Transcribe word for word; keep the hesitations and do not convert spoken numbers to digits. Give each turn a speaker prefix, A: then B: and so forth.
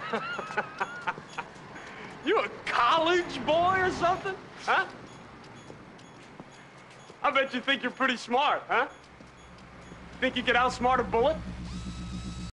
A: You a college boy or something? Huh? I bet you think you're pretty smart, huh? Think you could outsmart a bullet?